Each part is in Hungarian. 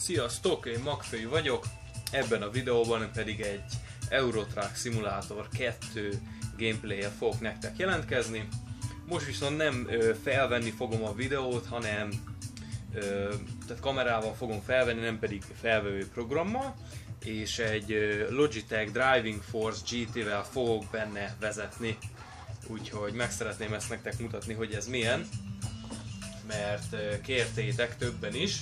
Sziasztok, én Magfői vagyok, ebben a videóban pedig egy Euro Truck Simulator 2 gameplay-jel fogok nektek jelentkezni. Most viszont nem felvenni fogom a videót, hanem tehát kamerával fogom felvenni, nem pedig felvevő programmal, és egy Logitech Driving Force GT-vel fogok benne vezetni. Úgyhogy meg szeretném ezt nektek mutatni, hogy ez milyen, mert kértétek többen is.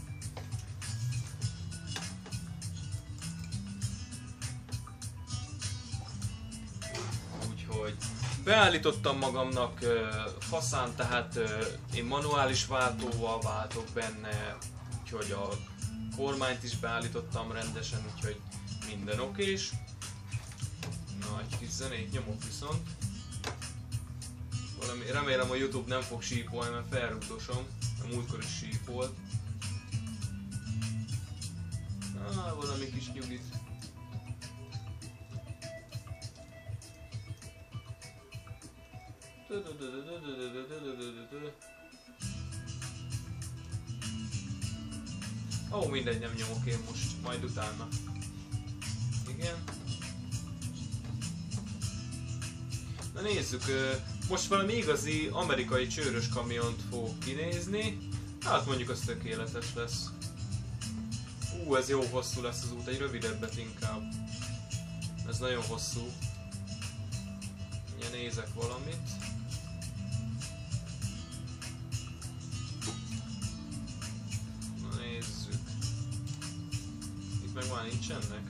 Úgyhogy beállítottam magamnak faszán, tehát én manuális váltóval váltok benne, úgyhogy a kormányt is beállítottam rendesen, úgyhogy minden okés. Na, egy kis zenét nyomok viszont. Remélem a YouTube nem fog sípolni, mert felrúgdosom, a múltkor is sípolt. Valami kis nyugit. Ó, mindegy, nem nyomok én most, majd utána. Igen. Na nézzük, most valami igazi amerikai csőrös kamiont fogok kinézni. Hát mondjuk az tökéletes lesz. Ez jó hosszú lesz az út, egy rövidebbet inkább. Ez nagyon hosszú. Ugye nézek valamit. Na nézzük. Itt meg már nincsenek.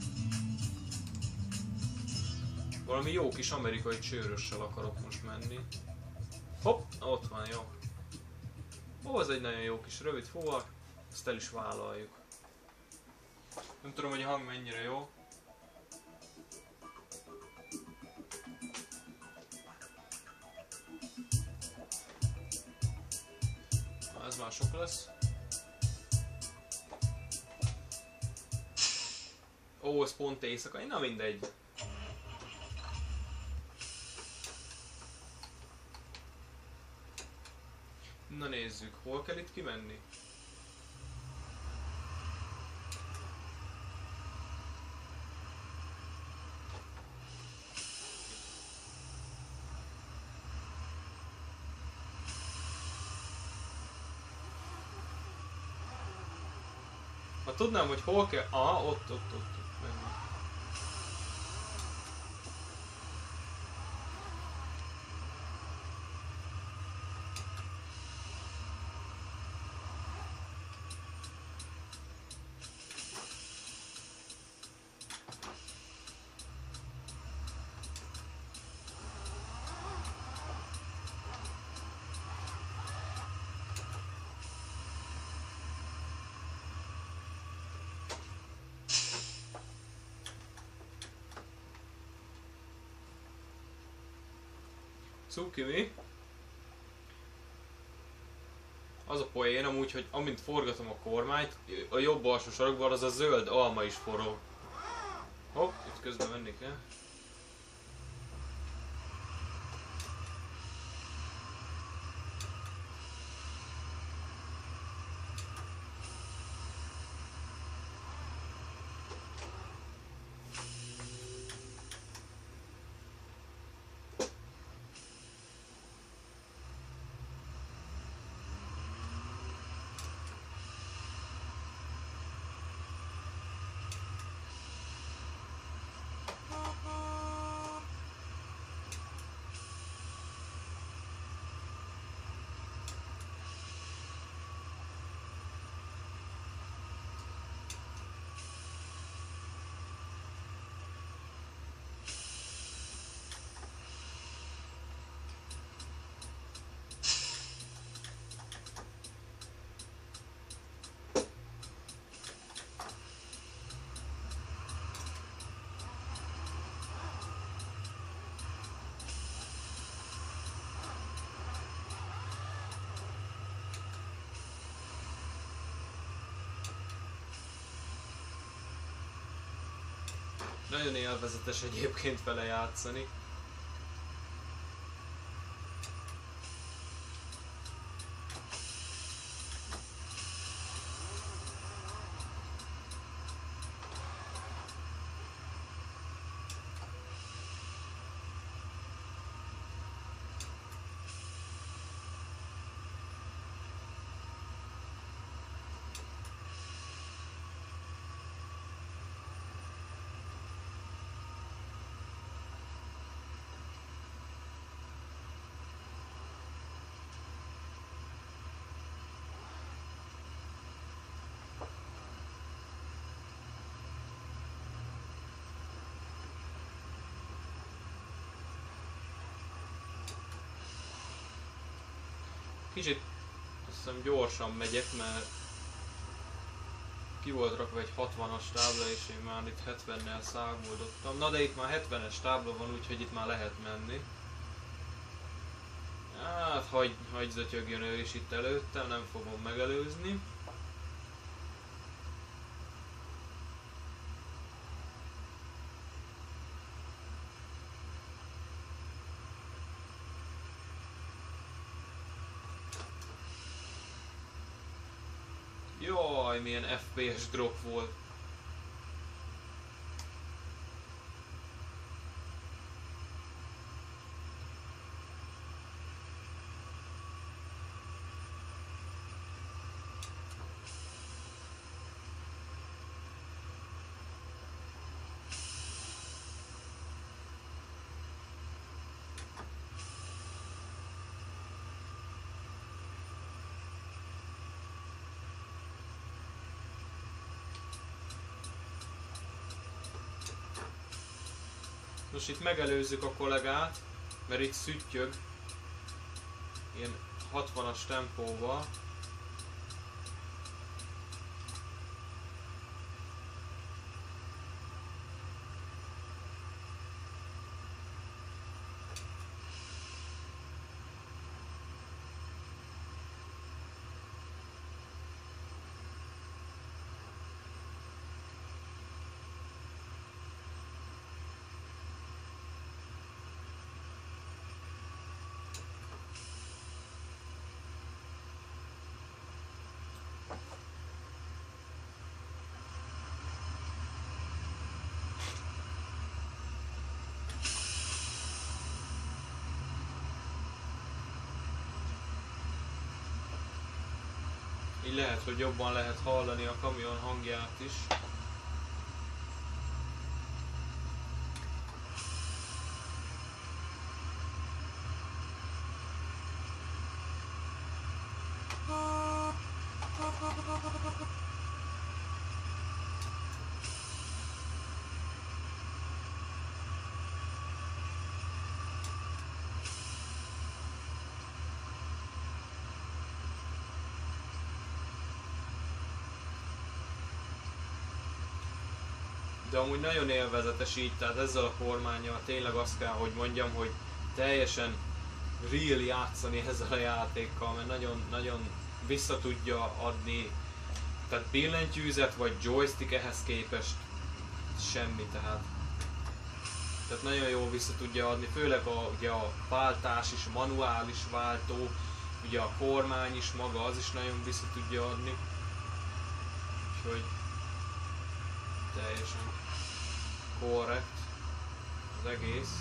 Valami jó kis amerikai csőrössel akarok most menni. Hopp, ott van, jó. Ó, ez egy nagyon jó kis rövid fuvar, ezt el is vállaljuk. Nem tudom, hogy a hang mennyire jó. Na, ez már sok lesz. Ó, ez pont éjszaka, na mindegy. Na nézzük, hol kell itt kimenni? Ha tudnám, hogy hol kell... ott menni. Cuki mi? Az a poén amúgy, hogy amint forgatom a kormányt, a jobb alsó sarokban az a zöld alma is forog. Hopp, itt közben menni kell. Nagyon élvezetes egyébként vele játszani. Kicsit azt hiszem gyorsan megyek, mert ki volt rakva egy 60-as tábla, és én már itt 70-nel száguldottam. Na de itt már 70-es tábla van, úgyhogy itt már lehet menni. Hát hagy zötyögjön ő is itt előttem, nem fogom megelőzni. Jaj, milyen FPS drop volt. Most itt megelőzzük a kollégát, mert itt szüttyög ilyen 60-as tempóval. Így lehet, hogy jobban lehet hallani a kamion hangját is. De amúgy nagyon élvezetes így, tehát ezzel a kormánnyal tényleg azt kell, hogy mondjam, hogy teljesen real játszani ezzel a játékkal, mert nagyon vissza tudja adni, tehát billentyűzet vagy joystick ehhez képest semmi, tehát nagyon jól vissza tudja adni, főleg ugye a váltás is, manuális váltó, ugye a kormány is maga, az is nagyon vissza tudja adni, úgyhogy teljesen korrekt az egész.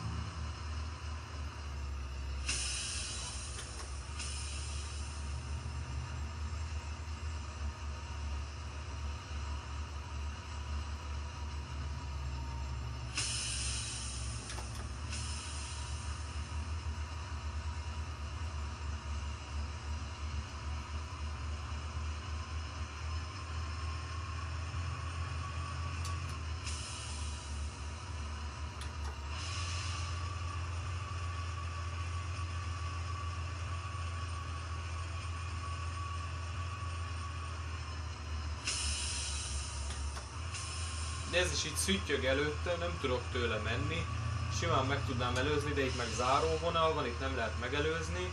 De ez is itt szüttyög előtte, nem tudok tőle menni. Simán meg tudnám előzni, de itt meg záróvonal van, itt nem lehet megelőzni.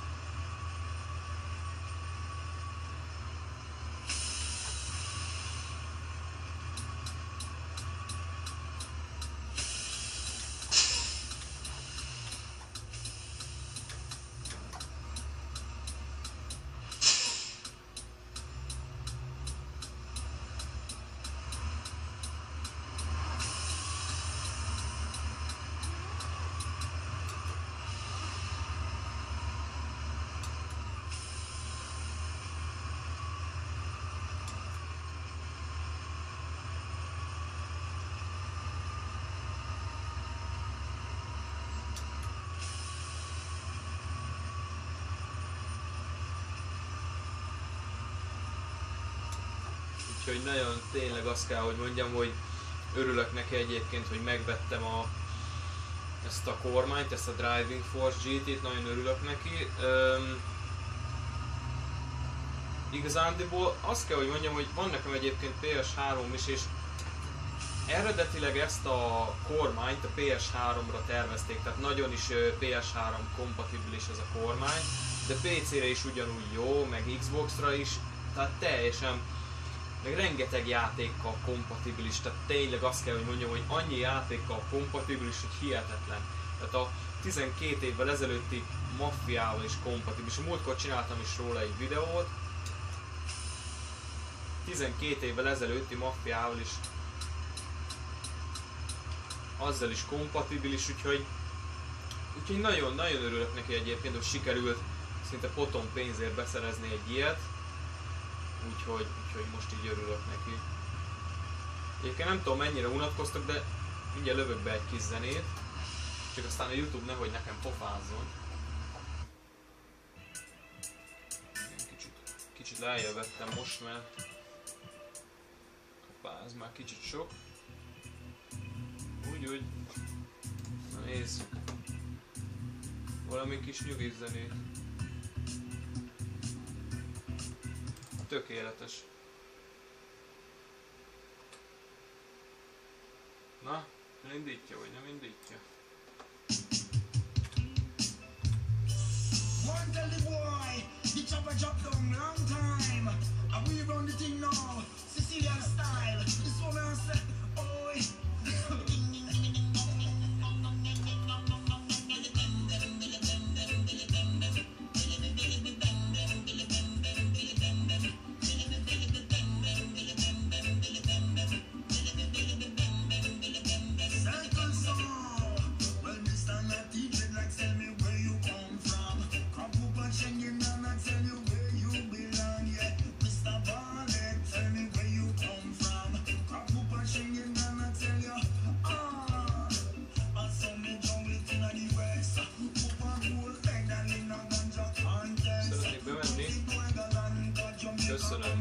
Úgyhogy nagyon tényleg azt kell, hogy mondjam, hogy örülök neki egyébként, hogy megvettem ezt a kormányt, ezt a Driving Force GT-t, nagyon örülök neki. igazándiból azt kell, hogy mondjam, hogy van nekem egyébként PS3 is, és eredetileg ezt a kormányt a PS3-ra tervezték, tehát nagyon is PS3 kompatibilis ez a kormány, de PC-re is ugyanúgy jó, meg Xbox-ra is, tehát teljesen, meg rengeteg játékkal kompatibilis, tehát tényleg azt kell, hogy mondjam, hogy annyi játékkal kompatibilis, hogy hihetetlen. Tehát a 12 évvel ezelőtti Maffiával is kompatibilis. Múltkor csináltam is róla egy videót. 12 évvel ezelőtti Maffiával is azzal is kompatibilis, úgyhogy nagyon örülök neki egyébként, hogy sikerült szinte potom pénzért beszerezni egy ilyet. Úgyhogy most így örülök neki. Egyébként nem tudom mennyire unatkoztok, de mindjárt lövök be egy kis zenét. Csak aztán a YouTube nehogy nekem pofázzon. Kicsit lejjebb vettem most, mert hoppá, ez már kicsit sok. Úgy. Na nézzük. Valami kis nyugi zenét. Tökéletes. Na, indítja vagy nem indítja? One tell the boy, the chopper drop down long time. And we run the thing now, Sicilian style. This one I said, oi. Köszönöm.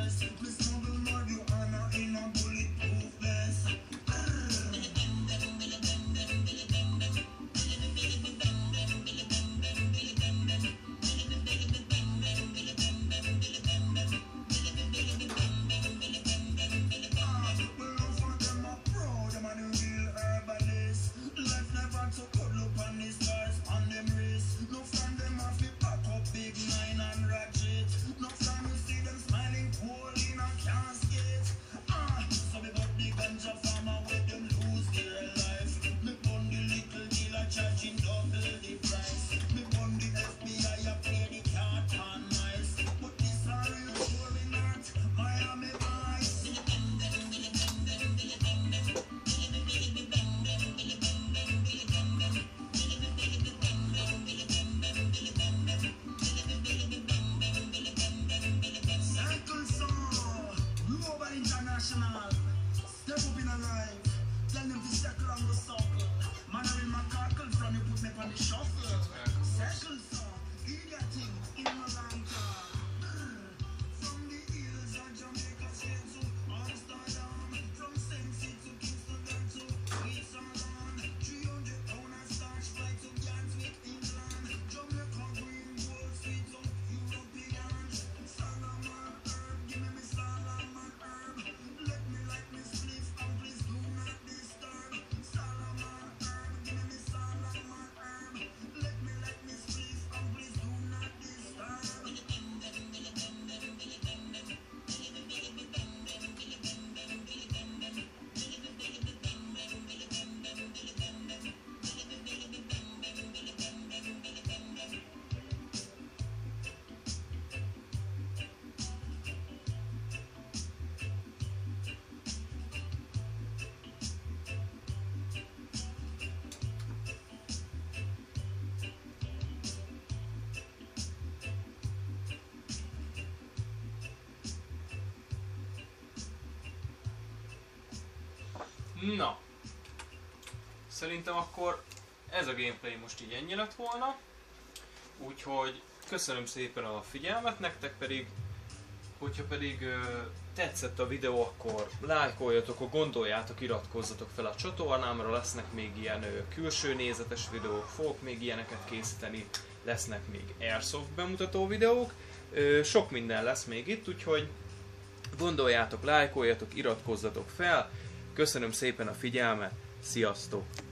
Na, szerintem akkor ez a gameplay most így ennyi lett volna, úgyhogy köszönöm szépen a figyelmet, nektek pedig, hogyha pedig tetszett a videó, akkor lájkoljatok, ha gondoljátok, iratkozzatok fel a csatornámra, lesznek még ilyen külső nézetes videók, fogok még ilyeneket készíteni, lesznek még Airsoft bemutató videók, sok minden lesz még itt, úgyhogy gondoljátok, lájkoljatok, iratkozzatok fel. Köszönöm szépen a figyelmet, sziasztok!